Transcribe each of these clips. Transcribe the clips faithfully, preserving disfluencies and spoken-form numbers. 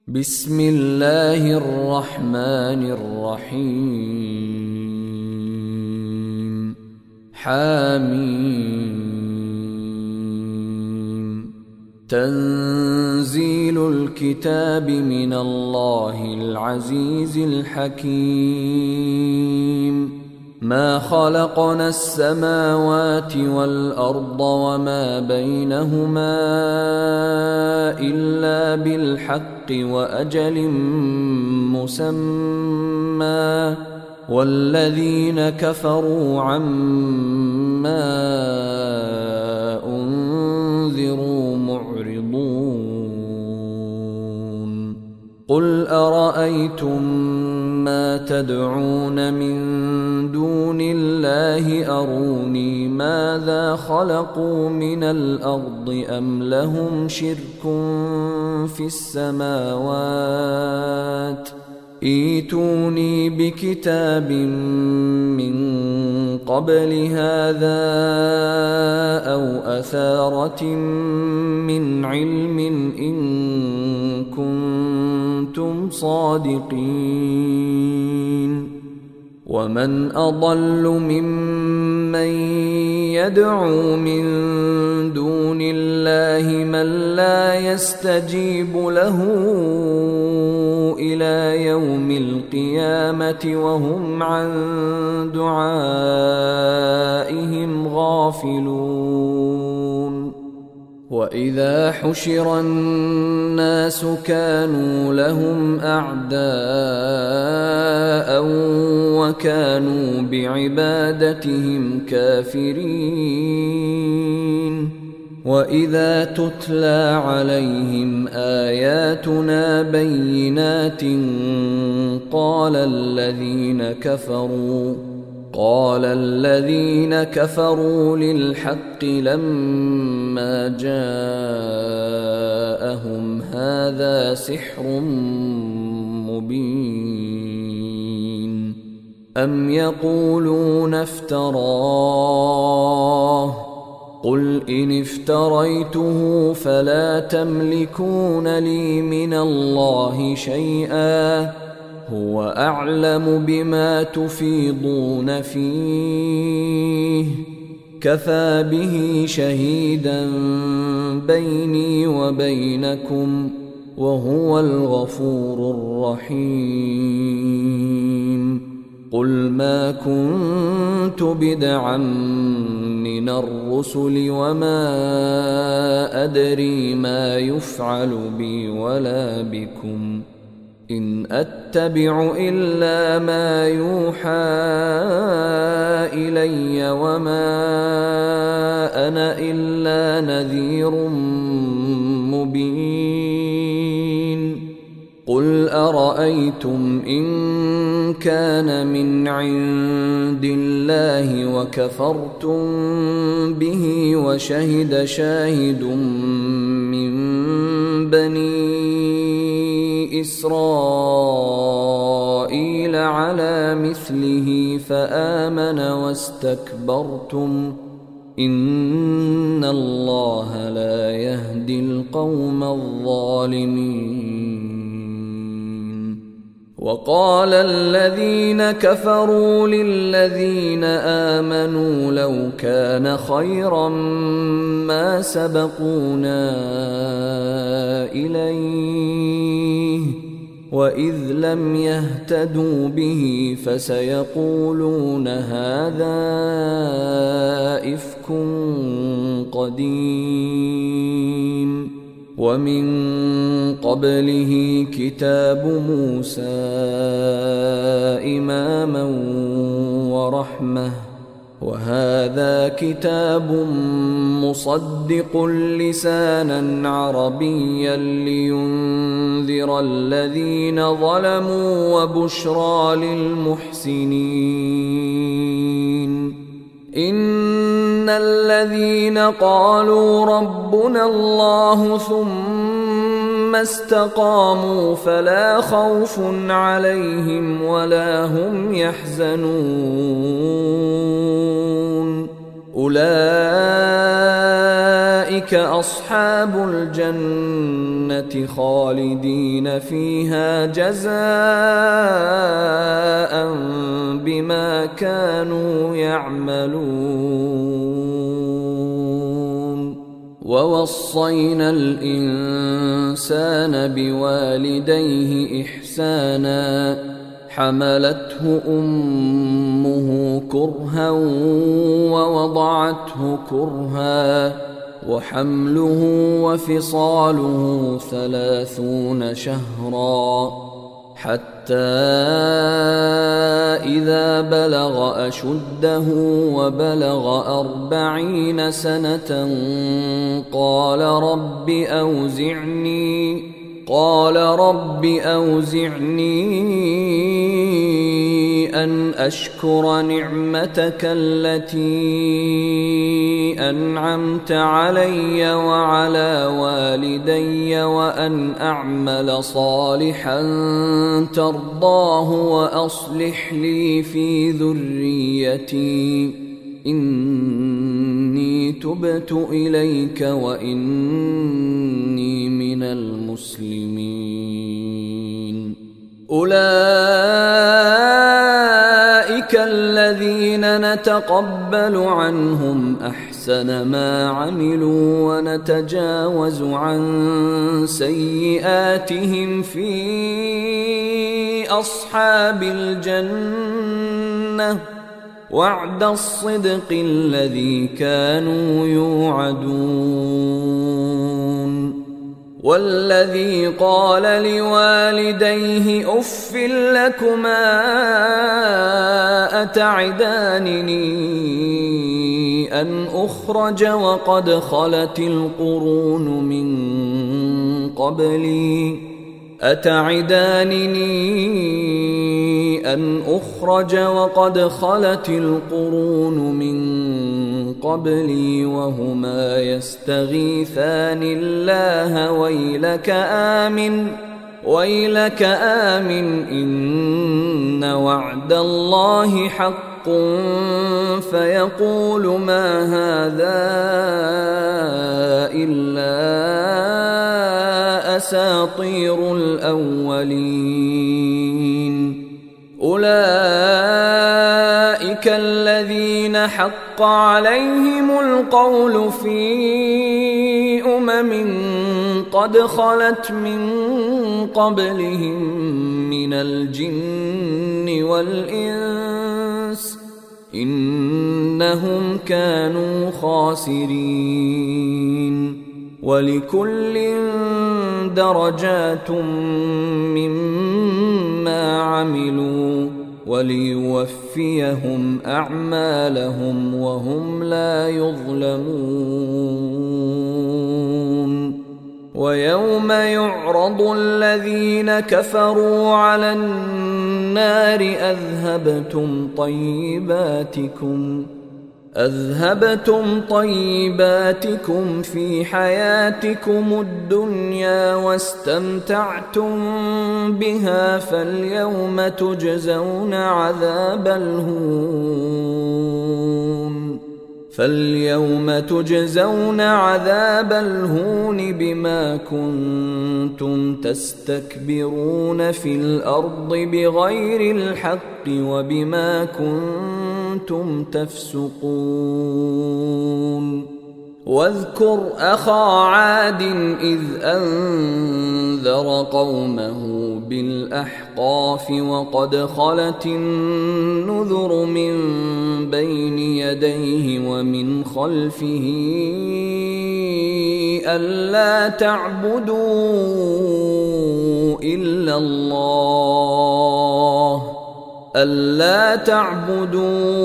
بسم الله الرحمن الرحيم. حاميم. تنزيل الكتاب من الله العزيز الحكيم. ما خلقنا السماوات والأرض وما بينهما إلا بالحق وأجل مسمى، والذين كفروا عما أنذروا معرضون. قل أرأيتم ما تدعون من دون الله أروني ماذا خلقوا من الأرض أم لهم شرك في السماوات، ائتوني بكتاب من قبل هذا أو أثارة من علم إن كنتم صادقين. ومن أضل ممن يدعو من دون الله من لا يستجيب له إلى يوم القيامة وهم عن دعائهم غافلون. وإذا حشر الناس كانوا لهم أعداء وكانوا بعبادتهم كافرين. وإذا تتلى عليهم آياتنا بينات قال الذين كفروا قال الذين كفروا للحق لما جاءهم هذا سحر مبين. أم يقولون افتراه قل إن افتريته فلا تملكون لي من الله شيئا هو أعلم بما تفيضون فيه كفى به شهيدا بيني وبينكم وهو الغفور الرحيم. قل ما كنت بدعا من الرسل وما أدري ما يفعل بي ولا بكم إن أتبع إلا ما يوحى إلي وما أنا إلا نذير مبين. قل أرأيتم إن كان من عند الله وكفرتم به وشهد شاهد من بني إسرائيل على مثله فآمن واستكبرتم إن الله لا يهدي القوم الظالمين. وقال الذين كفروا للذين آمنوا لو كان خيرا ما سبقونا إليه وإذ لم يهتدوا به فسيقولون هذا إفك قديم. ومن قبله كتاب موسى إماما ورحمة وهذا كتاب مصدق لسانا عربيا لينذر الذين ظلموا وبشرى للمحسنين. إن الذين قالوا ربنا الله ثم استقاموا فلا خوف عليهم ولا هم يحزنون. أولئك أولئك أصحاب الجنة خالدين فيها جزاء بما كانوا يعملون. ووصينا الإنسان بوالديه إحسانا حملته أمه كرها ووضعته كرها وحمله وفصاله ثلاثون شهرا حتى إذا بلغ أشده وبلغ أربعين سنة قال رب أوزعني قال رب أوزعني أن أشكر نعمتك التي أنعمت علي وعلى والدي وأن أعمل صالحا ترضاه وأصلح لي في ذريتي إني تبت إليك وإني من المسلمين. أولئك الذين نتقبل عنهم أحسن ما عملوا ونتجاوز عن سيئاتهم في أصحاب الجنة وعد الصدق الذي كانوا يوعدون. والذي قال لوالديه أف لكما أتعدانني أن أخرج وقد خلت القرون من قبلي أتعدانني أن أخرج وقد خلت القرون من قبلي وهما يستغيثان الله ويلك آمن ويلك آمن إن وعد الله حق فيقول ما هذا إلا أساطير الأولين. أولئك الذين حق عليهم القول في أمم قد خلت من قبلهم من الجن والإنس إنهم كانوا خاسرين. ولكل درجات مما عملوا وليوفيهم أعمالهم وهم لا يظلمون. ويوم يعرض الذين كفروا على النار أذهبتم طيباتكم أذهبتم طيباتكم في حياتكم الدنيا واستمتعتم بها فاليوم تجزون عذاب الهون فاليوم تجزون عذاب الهون بما كنتم تستكبرون في الأرض بغير الحق وبما كنتم تفسقون. واذكر أخا عاد إذ أنذر قومه بالأحقاف وقد خلت النذر من بين يديه ومن خلفه ألا تعبدوا إلا الله ألا تعبدوا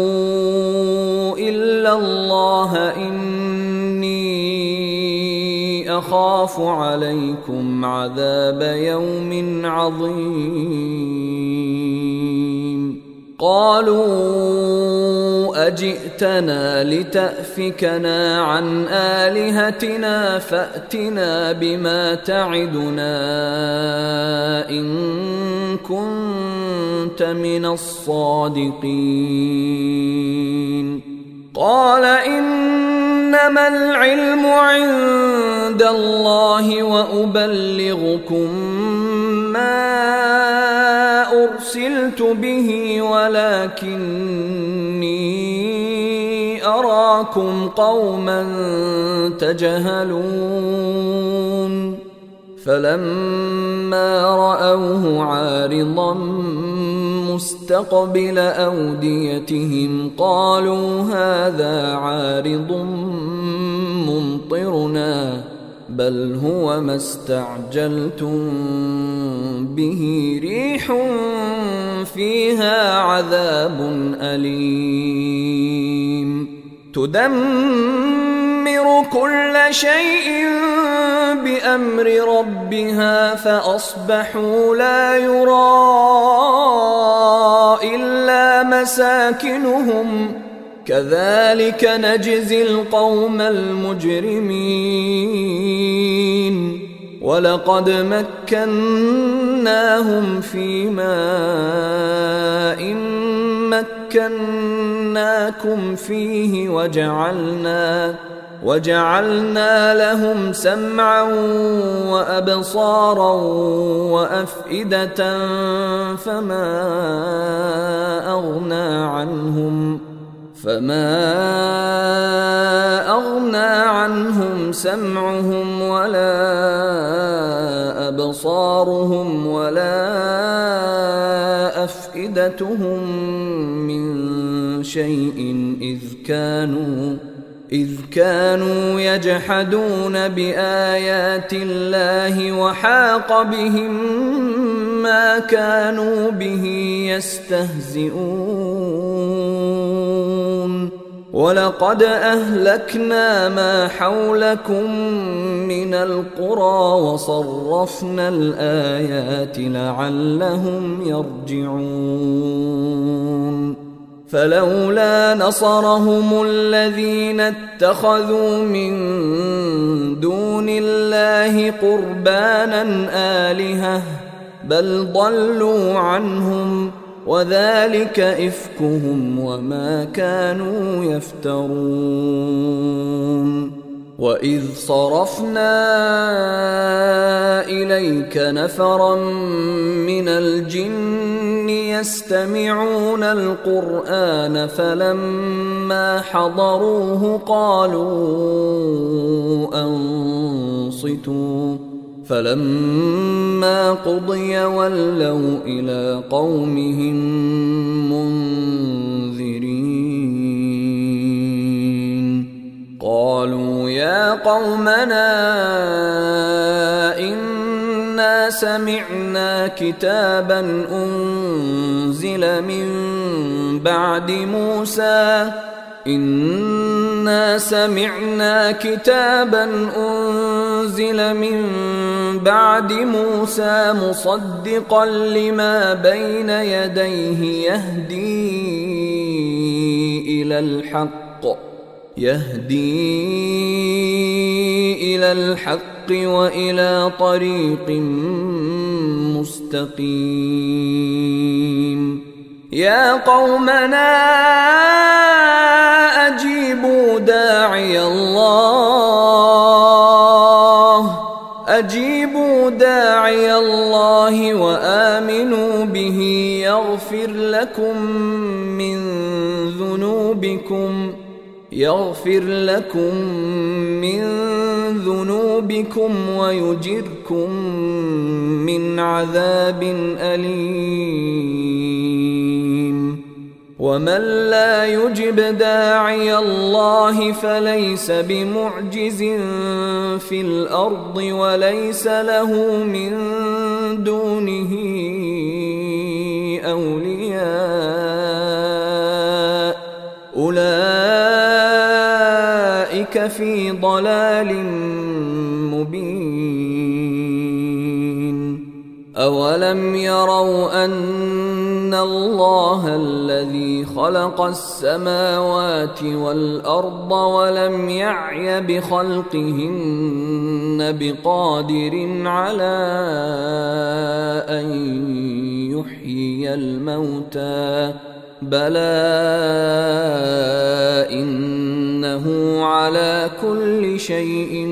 إلا الله إني أخاف عليكم عذاب يوم عظيم. قالوا أجئتنا لتأفكنا عن آلهتنا فأتنا بما تعدنا إن كنت من الصادقين. قال إن إنما العلم عند الله وأبلغكم ما أرسلت به ولكني أراكم قوما تجهلون فلما رأوه عارضا مستقبل أوديتهم قالوا هذا عارض ممطرنا بل هو ما استعجلتم به ريح فيها عذاب أليم تدمر كل شيء بأمر ربها فأصبحوا لا يرى إلا مساكنهم كذلك نجزي القوم المجرمين ولقد مكناهم في ماء مكناكم فيه وجعلنا وجعلنا لهم سمعا وأبصارا وأفئدة فما أغنى عنهم فما أغنى عنهم سمعهم ولا أبصارهم ولا أفئدتهم من شيء إذ كانوا إذ كانوا يجحدون بآيات الله وحاق بهم ما كانوا به يستهزئون ولقد أهلكنا ما حولكم من القرى وصرفنا الآيات لعلهم يرجعون فلولا نصرهم الذين اتخذوا من دون الله قربانا آلهة بل ضلوا عنهم وذلك إفكهم وما كانوا يفترون وإذ صرفنا إليك نفرا من الجن يستمعون القرآن فلما حضروه قالوا أنصتوا فلما قضي ولوا إلى قومهم منذرين قالوا يا قومنا إنا سمعنا كتابا أنزل من بعد موسى إنا سمعنا كتابا أنزل من بعد موسى مصدقا لما بين يديه يهدي إلى الحق يهدي إلى الحق وإلى طريق مستقيم يا قومنا أجيبوا داعي الله أجيبوا داعي الله وآمنوا به يغفر لكم من ذنوبكم يغفر لكم من ذنوبكم ويجركم من عذاب أليم ومن لا يجب داعي الله فليس بمعجز في الأرض وليس له من دونه أولياء أولئك في ضلال مبين أولم يروا أن الله الذي خلق السماوات والأرض ولم يعي بخلقهن بقادر على أن يحيي الموتى بلى إنه على على كل شيء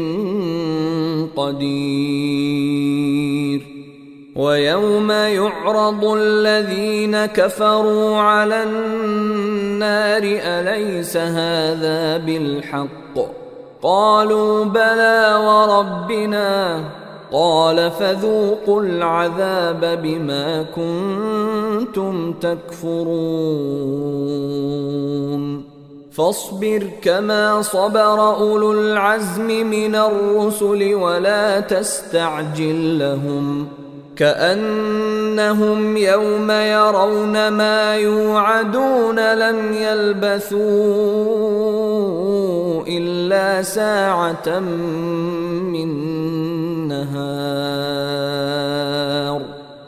قدير. ويوم يعرض الذين كفروا على النار أليس هذا بالحق؟ قالوا بلى وربنا. قال فذوقوا العذاب بما كنتم تكفرون. فاصبر كما صبر أولو العزم من الرسل ولا تستعجل لهم، كأنهم يوم يرون ما يوعدون لم يلبثوا إلا ساعة من نهار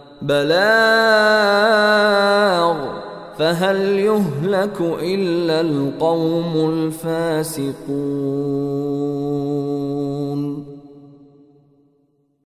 بلاغ فهل يهلك إلا القوم الفاسقون.